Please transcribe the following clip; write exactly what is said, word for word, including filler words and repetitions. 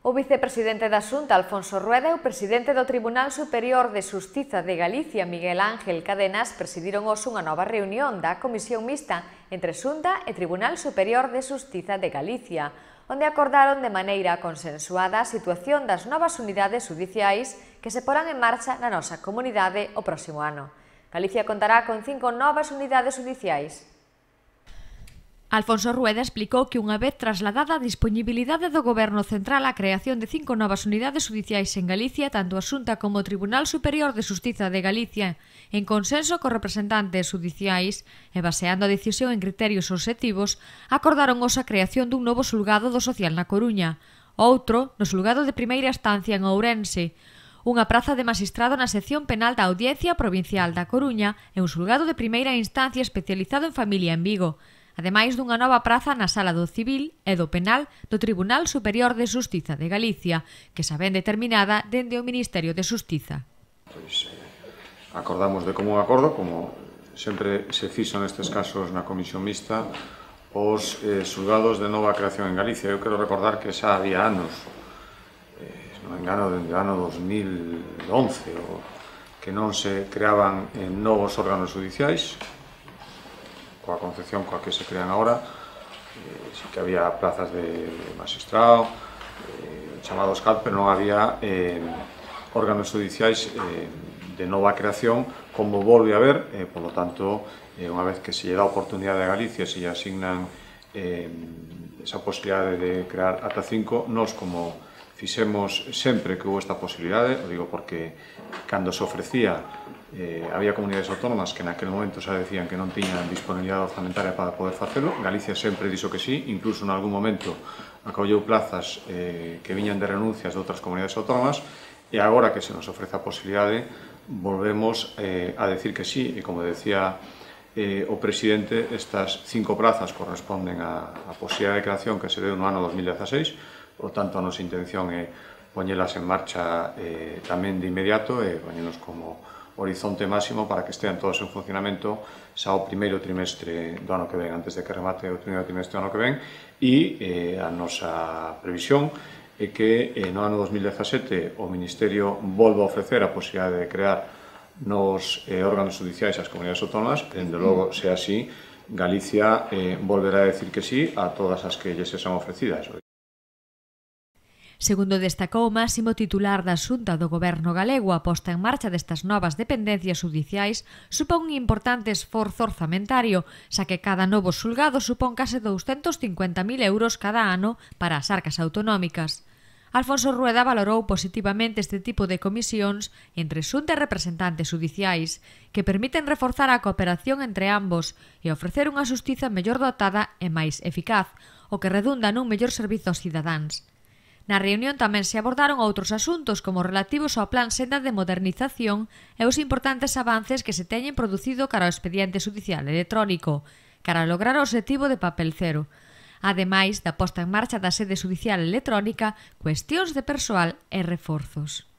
O vicepresidente da Xunta, Alfonso Rueda, e o presidente do Tribunal Superior de Xustiza de Galicia, Miguel Ángel Cadenas, presidiron hoxe unha nova reunión da Comisión Mixta entre Xunta e Tribunal Superior de Xustiza de Galicia, onde acordaron de maneira consensuada a situación das novas unidades judiciais que se porán en marcha na nosa comunidade o próximo ano. Galicia contará con cinco novas unidades judiciais. Alfonso Rueda explicou que unha vez trasladada a dispoñibilidade do Goberno Central a creación de cinco novas unidades judiciais en Galicia, tanto a Xunta como o Tribunal Superior de Xustiza de Galicia, en consenso cos representantes judiciais e baseando a decisión en criterios obxectivos, acordaron hoxe a creación dun novo xulgado do social na Coruña, outro no xulgado de primeira estancia en Ourense, unha praza de magistrado na sección penal da Audiencia Provincial da Coruña e un xulgado de primeira instancia especializado en familia en Vigo, ademais dunha nova praza na Sala do Civil e do Penal do Tribunal Superior de Xustiza de Galicia, que xa ven determinada dende o Ministerio de Xustiza. Pois, eh, acordamos de común acordo, como sempre se fixo nestes casos na Comisión Mixta, os eh, xulgados de nova creación en Galicia. Eu quero recordar que xa había anos, eh, se non me engano, dende o ano dos mil once, o, que non se creaban eh, novos órganos judiciais, coa concepción coa que se crean agora, eh, sí que había plazas de, de magistrado, eh, chamados C A D, pero non había eh, órganos judiciais eh, de nova creación, como volve a haber, eh, polo tanto, eh, unha vez que se lle dá a oportunidade a Galicia, se lle asignan eh, esa posibilidade de crear ata cinco, nós como fixemos sempre que houve esta posibilidade, o digo porque cando se ofrecía Eh, había comunidades autónomas que naquele momento xa decían que non tiñan disponibilidade orzamentaria para poder facelo. Galicia sempre dixo que sí, incluso en algún momento acolleu plazas eh, que viñan de renuncias de outras comunidades autónomas, e agora que se nos ofrece a posibilidade volvemos eh, a decir que sí, e como decía eh, o presidente, estas cinco plazas corresponden á posibilidade de creación que se deu no ano dos mil dezaseis, por tanto a nosa intención é poñelas en marcha eh, tamén de inmediato e poñenos como horizonte máximo para que estean todos en funcionamento xa o primeiro trimestre do ano que ven, antes de que remate o primeiro trimestre do ano que ven, e eh, a nosa previsión é que eh, no ano dos mil dezasete o Ministerio volva a ofrecer a posibilidade de crear nos eh, órganos judiciais ás comunidades autónomas, e, dende logo, se así, Galicia eh, volverá a decir que sí a todas as que lles son ofrecidas. Segundo destacou o máximo titular da Xunta do Goberno galego, a posta en marcha destas novas dependencias judiciais supón un importante esforzo orzamentario, xa que cada novo xulgado supón case douscentos cincuenta mil euros cada ano para as arcas autonómicas. Alfonso Rueda valorou positivamente este tipo de comisións entre Xunta e representantes judiciais, que permiten reforzar a cooperación entre ambos e ofrecer unha xustiza mellor dotada e máis eficaz, o que redunda nun mellor servizo aos cidadáns. Na reunión tamén se abordaron outros asuntos como relativos ao Plan Senda de modernización e os importantes avances que se teñen producido cara ao expediente judicial electrónico, cara a lograr o obxectivo de papel cero. Ademais da posta en marcha da sede judicial electrónica, cuestións de persoal e reforzos.